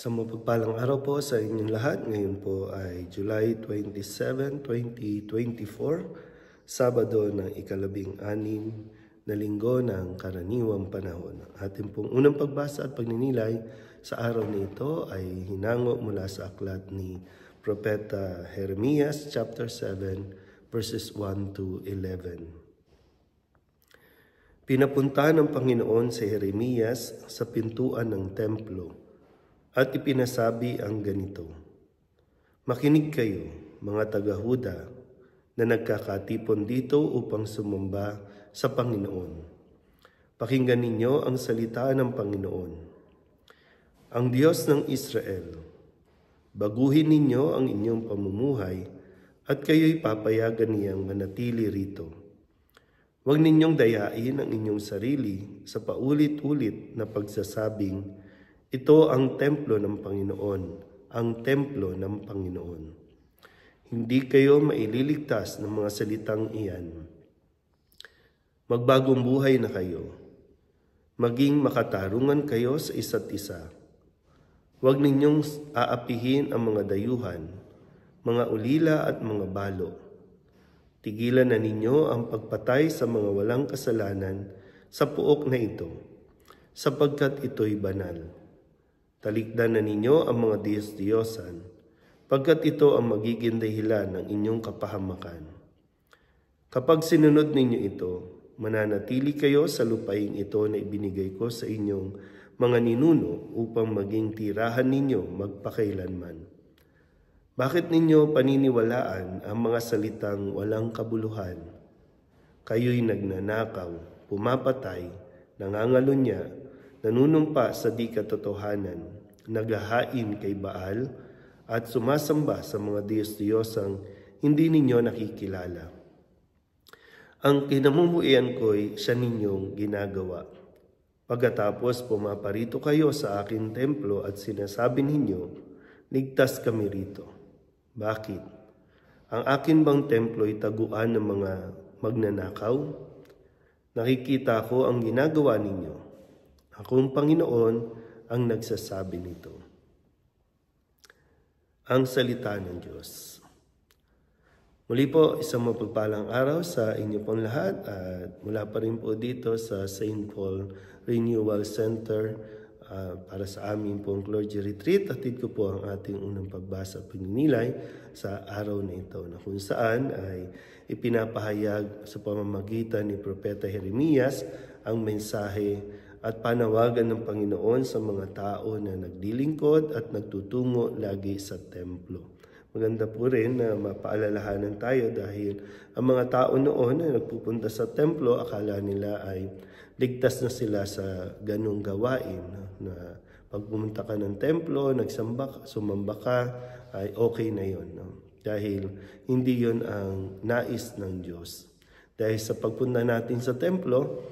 Isang mapagpalang araw po sa inyong lahat. Ngayon po ay July 27, 2024, Sabado ng ika-16 na linggo ng karaniwang panahon. Ating pong unang pagbasa at pagninilay sa araw na ito ay hinango mula sa aklat ni Propeta Jeremias, chapter 7, verses 1 to 11. Pinapunta ng Panginoon si Jeremias sa pintuan ng templo at ipinasabi ang ganito: "Makinig kayo, mga taga-Huda, na nagkakatipon dito upang sumamba sa Panginoon. Pakinggan ninyo ang salita ng Panginoon. Ang Diyos ng Israel, baguhin ninyo ang inyong pamumuhay at kayo'y papayagan niyang manatili rito. Huwag ninyong dayain ang inyong sarili sa paulit-ulit na pagsasabing, ito ang templo ng Panginoon, ang templo ng Panginoon. Hindi kayo maililigtas ng mga salitang iyan. Magbagong buhay na kayo. Maging makatarungan kayo sa isa't isa. Huwag ninyong aapihin ang mga dayuhan, mga ulila at mga balo. Tigilan na ninyo ang pagpatay sa mga walang kasalanan sa puok na ito, sapagkat ito'y banal. Talikdan na ninyo ang mga Diyos-Diyosan, pagkat ito ang magiging dahilan ng inyong kapahamakan. Kapag sinunod ninyo ito, mananatili kayo sa lupaing ito na ibinigay ko sa inyong mga ninuno upang maging tirahan ninyo magpakailanman. Bakit ninyo paniniwalaan ang mga salitang walang kabuluhan? Kayo'y nagnanakaw, pumapatay, nangangalunya, nanunumpa sa di katotohanan, naghahain kay Baal, at sumasamba sa mga Diyos-Diyosang hindi ninyo nakikilala. Ang kinamumuhian ko'y siya ninyong ginagawa. Pagkatapos pumaparito kayo sa aking templo at sinasabi ninyo, ligtas kami rito. Bakit? Ang akin bang templo'y taguan ng mga magnanakaw? Nakikita ko ang ginagawa ninyo. Akong Panginoon ang nagsasabi nito." Ang salita ng Diyos. Muli po, isang mapagpalang araw sa inyo pong lahat at mula pa rin po dito sa St. Paul Renewal Center para sa aming pong clergy retreat. Atid ko po ang ating unang pagbasa at pagninilay sa araw na ito na kung saan ay ipinapahayag sa pamamagitan ni Propeta Jeremias ang mensahe at panawagan ng Panginoon sa mga tao na naglilingkod at nagtutungo lagi sa templo. Maganda po rin na mapaalalahanan tayo dahil ang mga tao noon na nagpupunta sa templo, akala nila ay ligtas na sila sa ganung gawain. Na pag pumunta ka ng templo, sumamba ka, ay okay na yon. Dahil hindi yon ang nais ng Diyos. Dahil sa pagpunta natin sa templo,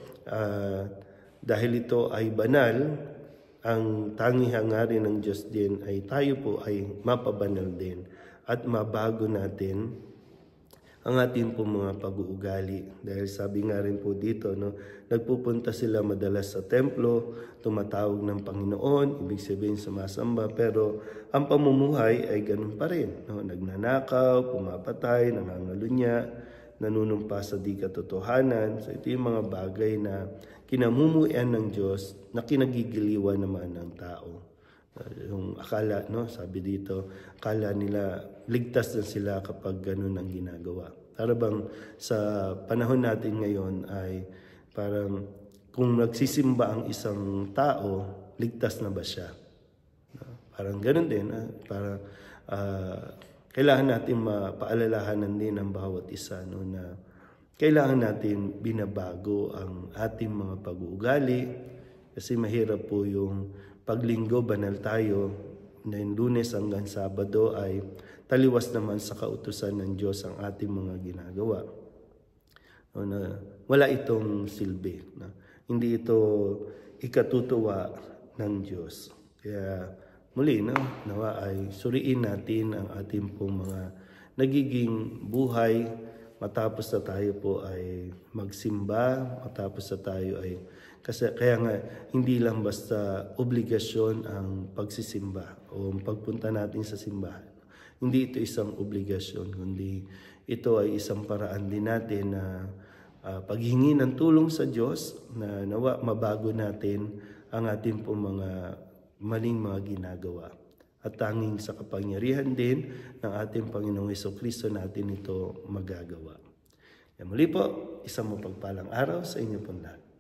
dahil ito ay banal, ang tanging hangarin ng Diyos din ay tayo po ay mapabanal din at mabago natin ang ating po mga pag-uugali. Dahil sabi nga rin po dito, nagpupunta sila madalas sa templo, tumatawag ng Panginoon, ibig sabihin sumasamba, pero ang pamumuhay ay ganun pa rin. Nagnanakaw, pumapatay, nangangalunya, nanunumpa sa di katotohanan. So ito yung mga bagay na kinamumuhian ng Diyos na kinagigiliwan naman ng tao. Yung akala, sabi dito, akala nila ligtas na sila kapag ganun ang ginagawa. Para bang sa panahon natin ngayon ay parang kung nagsisimba ang isang tao, ligtas na ba siya? Parang ganun din. Parang kailangan natin mapaalalahanan din ang bawat isa na kailangan natin binabago ang ating mga pag-uugali kasi mahirap po yung paglinggo, banal tayo, na yung Lunes hanggang Sabado ay taliwas naman sa kautusan ng Diyos ang ating mga ginagawa. Na wala itong silbi. Hindi ito ikatutuwa ng Diyos. Kaya muli, nawa ay suriin natin ang ating pong mga nagiging buhay matapos na tayo po ay magsimba, matapos na tayo ay Kasi kaya nga hindi lang basta obligasyon ang pagsisimba o pagpunta natin sa simbahan. Hindi ito isang obligasyon, kundi ito ay isang paraan din natin na paghingi ng tulong sa Diyos na nawa mabago natin ang ating pong mga maling mga ginagawa. At tanging sa kapangyarihan din ng ating Panginoong Hesukristo natin ito magagawa. Muli po, isang mapagpalang araw sa inyo pong lahat.